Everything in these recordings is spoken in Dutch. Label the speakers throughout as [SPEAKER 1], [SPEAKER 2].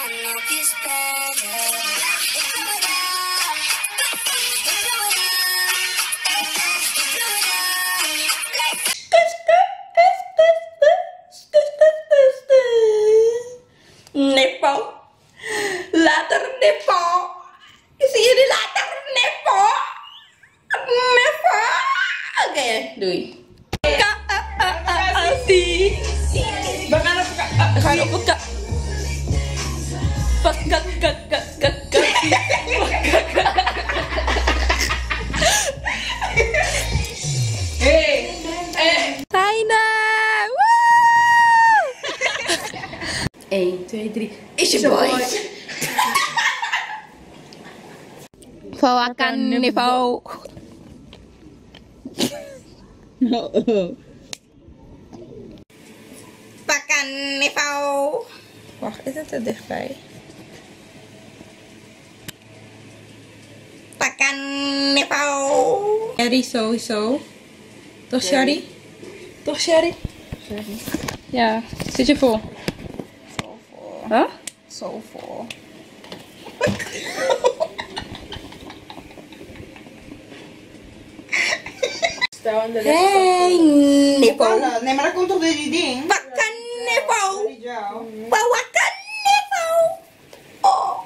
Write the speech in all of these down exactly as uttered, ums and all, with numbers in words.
[SPEAKER 1] Nippo. Later Nippo. Zie jullie later Nippo. Nippo. Oké, okay, doei. Zie. We gaan op elkaar. We gaan op elkaar. Pak, kak, kak, kak, kak, kak. Hey. Hey. Taina. één, twee, drie. Is je boy. Fawakan niveau. Pakan niveau. Wacht, is het er dichtbij? Pakan niveau. Sherry sowieso. Toch Sherry? Toch Sherry? Sherry. Ja, zit je vol? Huh? Zo vol. Hey, Nippo.
[SPEAKER 2] Nee, maar dat komt toch door die ding?
[SPEAKER 1] Wakker Nippo. Wakker Nippo. Oh.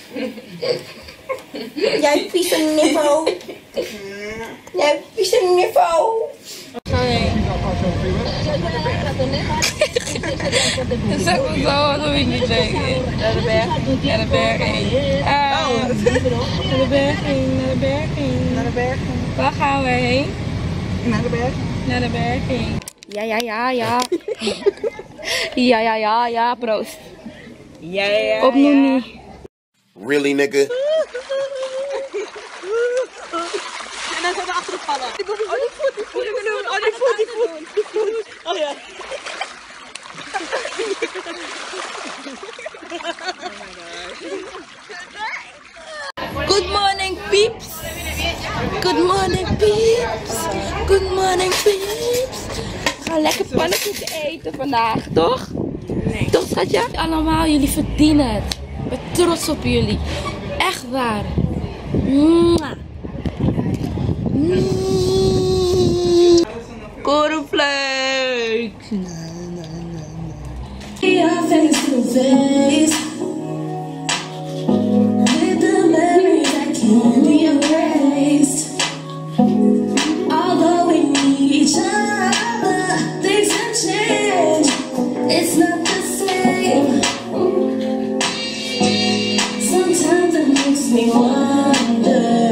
[SPEAKER 1] Jij vieze Nippo. Jij vieze Nippo. Dat is ook zo, dat weet ik niet denken. Naar de berg. Naar de berg heen. Uh, naar de berg heen, naar de berg heen.
[SPEAKER 2] Naar de berg.
[SPEAKER 1] Waar gaan we heen?
[SPEAKER 2] Naar de berg.
[SPEAKER 1] Naar de berg heen. Ja, ja, ja, ja. Ja, ja, ja, ja, proost.
[SPEAKER 2] Ja, ja, ja.
[SPEAKER 1] Op Noenie.
[SPEAKER 3] Really, nigga?
[SPEAKER 2] En dan gaan we achter de pannen. Oh, die voet, die voet. Oh, die voet, die voet. Die voet. Oh ja.
[SPEAKER 1] Good morning, peeps. Good morning, peeps. Good morning, peeps. We gaan lekker pannenkoeken eten vandaag, toch? Nee. Toch, schatje? Allemaal, jullie verdienen het. Ik ben trots op jullie. Echt waar. Mwah. Mm. Cornflakes.
[SPEAKER 4] Your face to face with the memories that can't be erased. Although we need each other, things have changed. It's not the same. Sometimes it makes me wonder,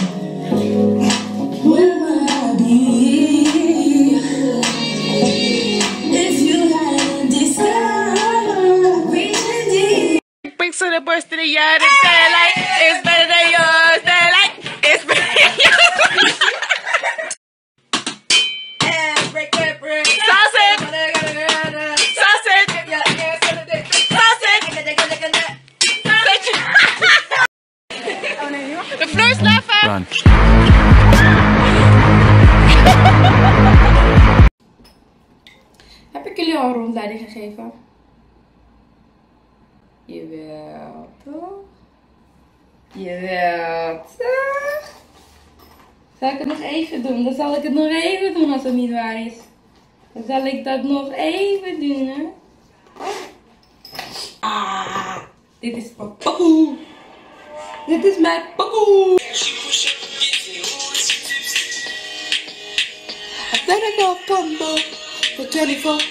[SPEAKER 4] where would I be if you hadn't discovered reaching deep?
[SPEAKER 2] Bricks on the burst in the yard and say like it's better than yours. Say like it's better than yours. And break that break. Sausage. Sausage. Sausage. De vloer is lava.
[SPEAKER 3] Run.
[SPEAKER 1] Heb ik jullie al een rondleiding gegeven? Jawel, toch? Jawel, toch? Zal ik het nog even doen? Dan zal ik het nog even doen als het niet waar is. Dan zal ik dat nog even doen, hè? Ah, dit is papoe. Dit is mijn papoe. I better go combo for twenty-four.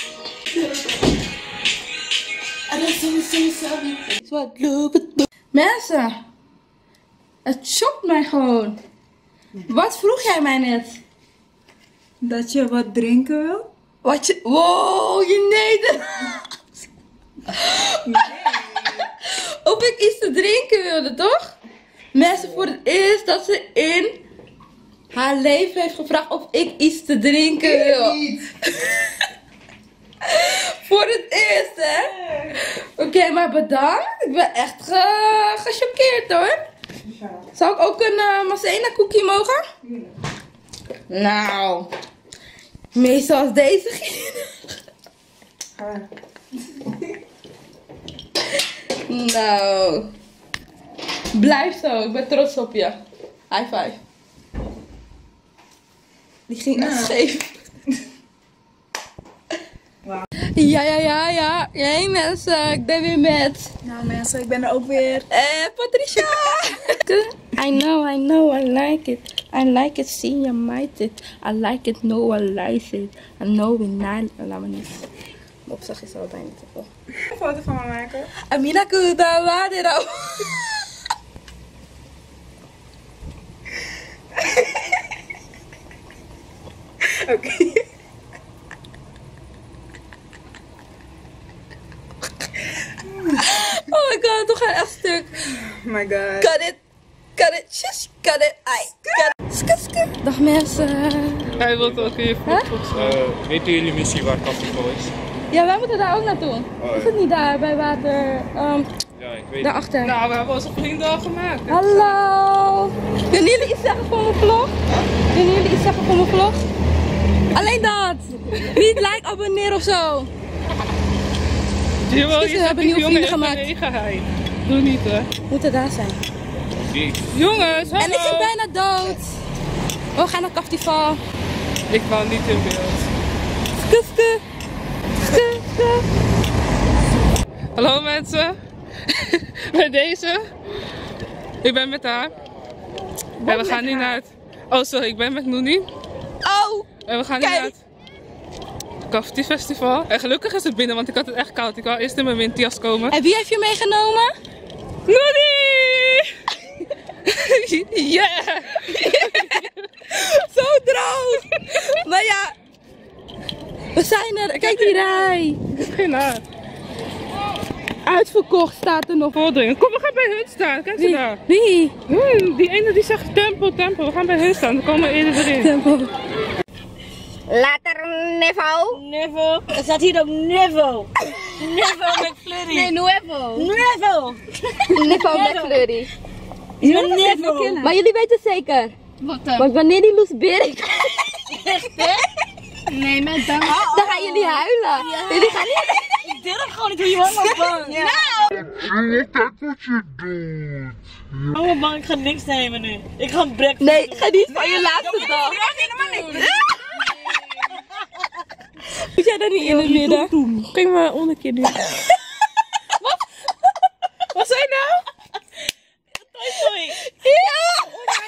[SPEAKER 1] Mensen, het shockt mij gewoon. Wat vroeg jij mij net?
[SPEAKER 2] Dat je wat drinken wil?
[SPEAKER 1] Wat je... Wow, je Nederlands. Nee. Of ik iets te drinken wilde, toch? Mensen, voor het eerst dat ze in haar leven heeft gevraagd of ik iets te drinken wil.
[SPEAKER 2] Niet.
[SPEAKER 1] Voor het eerst, hè? Oké, okay, maar bedankt. Ik ben echt ge gechoqueerd, hoor. Zou ik ook een uh, Maizena cookie mogen? Nou, meestal als deze. Nou. Blijf zo, ik ben trots op je. High five. Die ging echt scheef.
[SPEAKER 2] Wauw.
[SPEAKER 1] Ja, ja, ja, ja. Hey mensen, ik ben weer met...
[SPEAKER 2] Nou mensen, ik ben er ook weer.
[SPEAKER 1] Eh, Patricia! I know, I know, I like it. I like it, see you might it. I like it, no, I like it. I know we not... Laat me niet. Mijn opzag is al bijna te veel.
[SPEAKER 2] Een foto van me maken.
[SPEAKER 1] Amina Kuda, waar dit nou?
[SPEAKER 2] Oké. Okay.
[SPEAKER 1] Oh my god, toch gaan echt stuk.
[SPEAKER 2] Oh my god.
[SPEAKER 1] Cut it, cut it, shush, cut it, ai, cut it. Skut, skut. Dag mensen.
[SPEAKER 5] Hij wil ook even
[SPEAKER 1] Huh?
[SPEAKER 5] uh, weten jullie misschien waar Kaftico is?
[SPEAKER 1] Ja, wij moeten daar ook naartoe.
[SPEAKER 5] Oh,
[SPEAKER 1] Is het niet daar, bij water? Um,
[SPEAKER 5] Ja, ik weet
[SPEAKER 1] daarachter.
[SPEAKER 5] Nou, we hebben onze vrienden al gemaakt. Hè?
[SPEAKER 1] Hallo. Kunnen jullie iets zeggen voor mijn vlog? Kunnen jullie iets zeggen voor mijn vlog? Alleen dat. Niet like, abonneren of zo.
[SPEAKER 5] Jawel,
[SPEAKER 1] Precies, we hebben nieuwe vrienden gemaakt.
[SPEAKER 5] Geheid. Doe niet hè.
[SPEAKER 1] Moeten daar zijn.
[SPEAKER 5] Die. Jongens, hallo.
[SPEAKER 1] En ik ben bijna dood. We gaan naar Kaftival.
[SPEAKER 5] Ik wou niet in beeld.
[SPEAKER 1] Skut, skut. Skut, skut.
[SPEAKER 5] Hallo mensen. Bij deze. Ik ben met haar. En we gaan nu naar het... Oh sorry, ik ben met Noenie.
[SPEAKER 1] Oh.
[SPEAKER 5] En we gaan nu
[SPEAKER 1] Kijk.
[SPEAKER 5] naar het Kafti Festival. En gelukkig is het binnen, want ik had het echt koud. Ik wou eerst in mijn windjas komen.
[SPEAKER 1] En wie heeft je meegenomen?
[SPEAKER 5] Noenie! Yeah!
[SPEAKER 1] Zo droog. Maar ja. We zijn er. Kijk die rij.
[SPEAKER 5] Geen haar.
[SPEAKER 1] Uitverkocht staat er nog.
[SPEAKER 5] Voordringen. Kom, we gaan bij hun staan. Kijk ze
[SPEAKER 1] Wie?
[SPEAKER 5] daar.
[SPEAKER 1] Wie?
[SPEAKER 5] Hmm, die ene die zegt tempo, tempo. We gaan bij hun staan. Dan komen we eerder erin.
[SPEAKER 1] Tempo.
[SPEAKER 6] Later, Nevo.
[SPEAKER 2] Nevo. Er staat hier ook Nevo. Nevo McFlurry.
[SPEAKER 6] Nee, Nuevo.
[SPEAKER 2] Nevo.
[SPEAKER 1] Nippon McFlurry.
[SPEAKER 2] Nevo. Nevo.
[SPEAKER 1] Maar jullie weten zeker.
[SPEAKER 6] Wat dan?
[SPEAKER 1] Want wanneer die Loes Berik,
[SPEAKER 6] Nee, met dan.
[SPEAKER 1] dan gaan jullie huilen. Jullie gaan niet...
[SPEAKER 2] Ik durf gewoon niet hoe je helemaal bang. Ja. Nou. bang, ik ga niks nemen nu. Ik ga een breakfast
[SPEAKER 1] Nee,
[SPEAKER 2] doen.
[SPEAKER 1] ga niet van je laatste dag. Moet jij daar niet in het midden?
[SPEAKER 2] Ging maar onderkeer nu. Wat?
[SPEAKER 1] Wat zei je nou?
[SPEAKER 2] Toy toy.
[SPEAKER 1] Ja!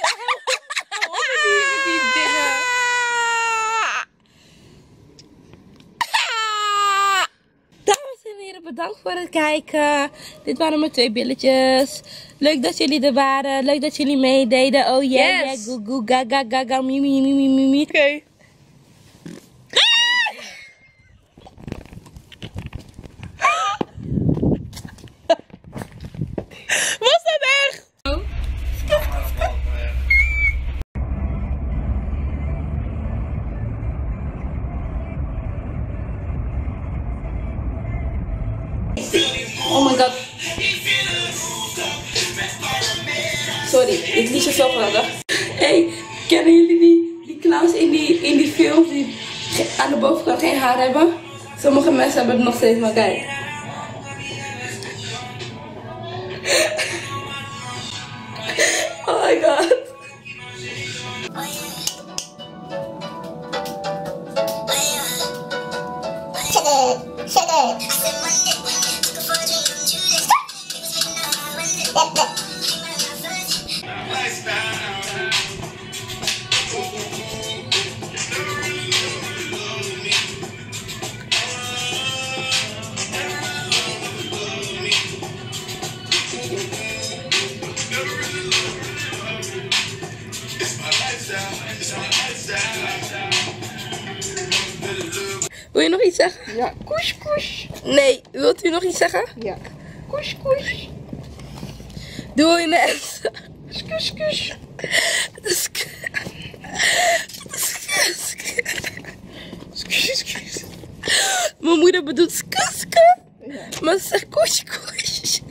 [SPEAKER 1] Dames en heren, bedankt voor het kijken. Dit waren mijn twee billetjes. Leuk dat jullie er waren. Leuk dat jullie meededen. Oh yeah,
[SPEAKER 2] Yes.
[SPEAKER 1] yeah, goo goo, gaga, gaga, mimi, mimi, mimi.
[SPEAKER 2] Oké. Okay.
[SPEAKER 1] Was dat echt? Oh my god. Sorry, ik liet je zo graag. Hey, kennen jullie die, die clowns in die, in die films die aan de bovenkant geen haar hebben? Sommige mensen hebben het nog steeds, maar kijk. Oh my god. Wil je nog iets zeggen?
[SPEAKER 5] Ja, koes koes.
[SPEAKER 1] Nee, wilt u nog iets zeggen?
[SPEAKER 5] Ja. Koes koes.
[SPEAKER 1] Doei mensen.
[SPEAKER 5] Kus kus.
[SPEAKER 1] Mijn moeder bedoelt skuske, maar ze zegt koes koes.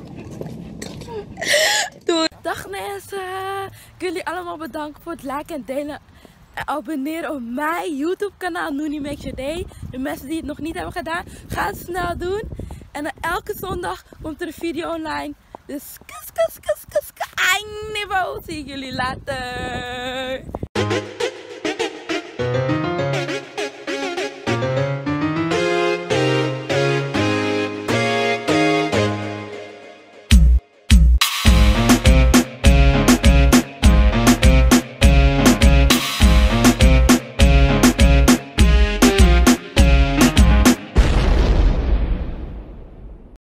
[SPEAKER 1] Doei. Dag mensen. Ik wil jullie allemaal bedanken voor het liken en delen. En abonneren op mijn YouTube kanaal Noenie Makes Your Day. De mensen die het nog niet hebben gedaan, ga het snel doen. En dan elke zondag komt er een video online. Dus kus, kus, kus, kus, kus. Niveau. Zie ik jullie later.